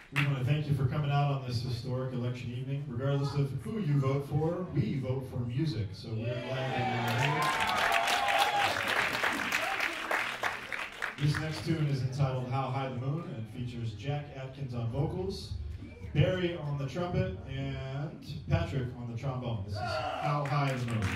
We want to thank you for coming out on this historic election evening. Regardless of who you vote for, we vote for music, so we're glad that you're here. This next tune is entitled How High the Moon and features Jack Atkins on vocals, Barry on the trumpet, and Patrick on the trombone. This is How High the Moon.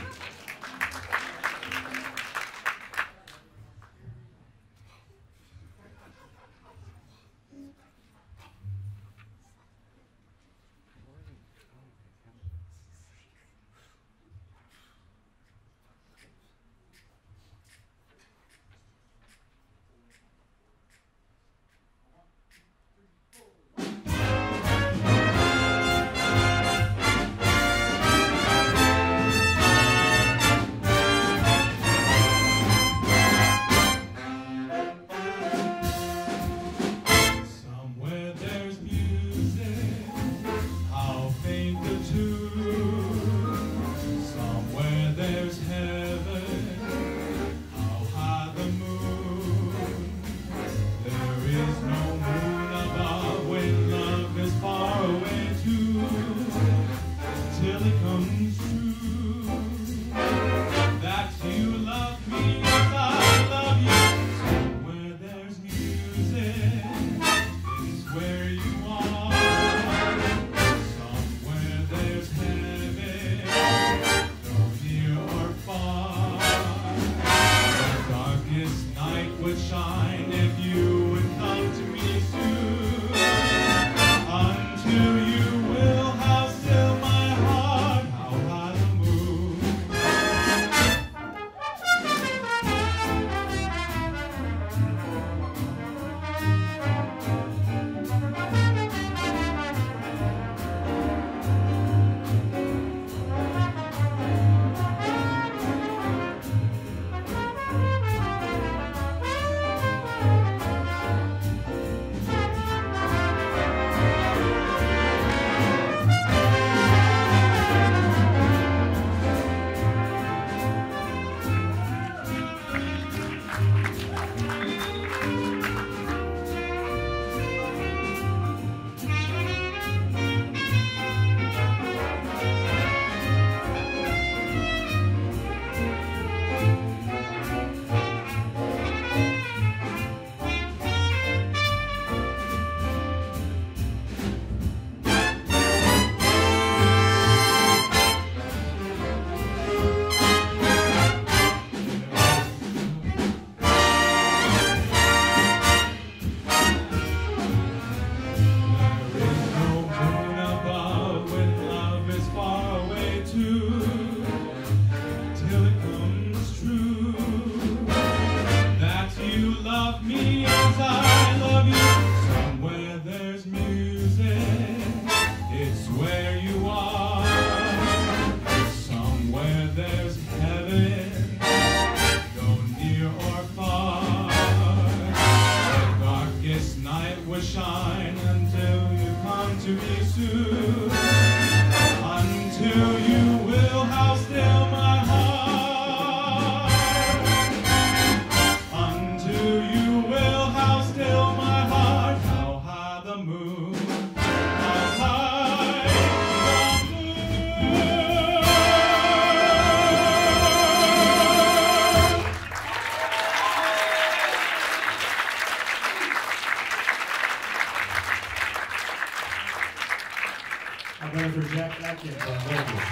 For Jack Atkins on vocals,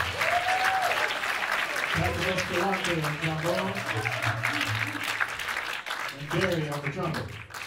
Patrick on trombone, and Barry on the trumpet.